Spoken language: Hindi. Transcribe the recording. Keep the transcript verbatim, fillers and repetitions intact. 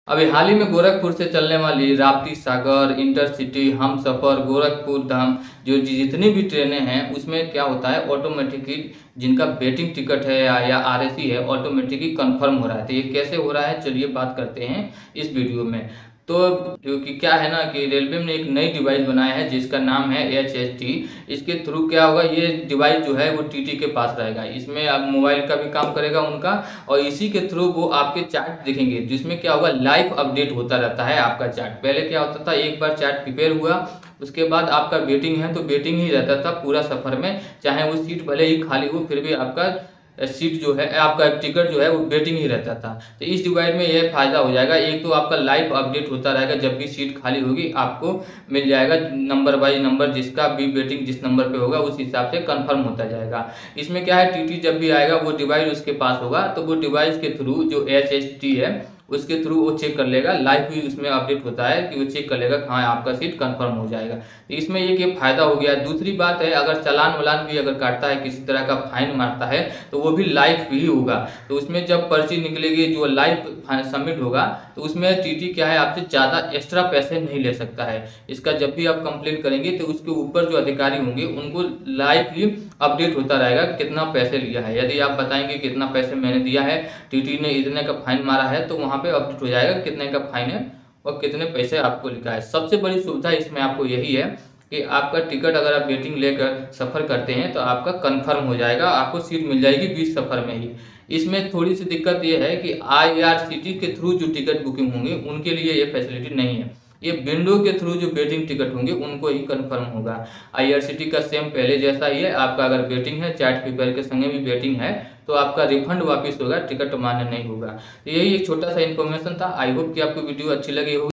अभी हाल ही में गोरखपुर से चलने वाली राप्ती सागर, इंटरसिटी, हमसफर, गोरखपुर धाम जो जि- जितनी भी ट्रेनें हैं उसमें क्या होता है ऑटोमेटिकली जिनका वेटिंग टिकट है या, या आरएसी है ऑटोमेटिकली कंफर्म हो रहा है। तो ये कैसे हो रहा है चलिए बात करते हैं इस वीडियो में। तो क्योंकि क्या है ना कि रेलवे ने एक नई डिवाइस बनाया है जिसका नाम है एच एस टी। इसके थ्रू क्या होगा, ये डिवाइस जो है वो टीटी के पास रहेगा। इसमें अब मोबाइल का भी काम करेगा उनका, और इसी के थ्रू वो आपके चार्ट देखेंगे जिसमें क्या होगा लाइव अपडेट होता रहता है आपका चार्ट। पहले क्या होता था, एक बार चार्ट प्रिपेयर हुआ उसके बाद आपका वेटिंग है तो वेटिंग ही रहता था पूरा सफर में, चाहे वो सीट भले ही खाली हो फिर भी आपका सीट जो है आपका टिकट जो है वो वेटिंग ही रहता था। तो इस डिवाइस में यह फायदा हो जाएगा, एक तो आपका लाइव अपडेट होता रहेगा, जब भी सीट खाली होगी आपको मिल जाएगा नंबर बाई नंबर, जिसका भी वेटिंग जिस नंबर पे होगा उस हिसाब से कंफर्म होता जाएगा। इसमें क्या है, टीटी जब भी आएगा वो डिवाइस उसके पास होगा तो वो डिवाइस के थ्रू जो एच एस टी है उसके थ्रू वो चेक कर लेगा, लाइव भी उसमें अपडेट होता है कि वो चेक कर लेगा कि हाँ आपका सीट कंफर्म हो जाएगा। तो इसमें एक ये फायदा हो गया। दूसरी बात है, अगर चालान वालान भी अगर काटता है, किसी तरह का फाइन मारता है तो वो भी लाइव भी होगा। तो उसमें जब पर्ची निकलेगी जो लाइव सबमिट होगा तो उसमें टीटी क्या है आपसे ज़्यादा एक्स्ट्रा पैसे नहीं ले सकता है। इसका जब भी आप कंप्लेंट करेंगे तो उसके ऊपर जो अधिकारी होंगे उनको लाइव ही अपडेट होता रहेगा कितना पैसे लिया है। यदि आप बताएंगे कितना पैसे मैंने दिया है, टीटी ने इतने का फाइन मारा है, तो वहाँ पे अपडेट हो जाएगा कितने का फाइन है और कितने पैसे आपको लिखा है। सबसे बड़ी सुविधा इसमें आपको यही है कि आपका टिकट अगर आप वेटिंग लेकर सफ़र करते हैं तो आपका कंफर्म हो जाएगा, आपको सीट मिल जाएगी बीच सफ़र में ही। इसमें थोड़ी सी दिक्कत ये है कि I R C T C through जो टिकट बुकिंग होंगी उनके लिए ये फैसिलिटी नहीं है। ये विंडो के थ्रू जो वेटिंग टिकट होंगे उनको ही कंफर्म होगा। I R C T C same पहले जैसा ही है, आपका अगर वेटिंग है चार्ट पेपर के संगे भी वेटिंग है तो आपका रिफंड वापस होगा, टिकट मान्य नहीं होगा। तो यही एक छोटा सा इन्फॉर्मेशन था। आई होप कि आपको वीडियो अच्छी लगी होगी।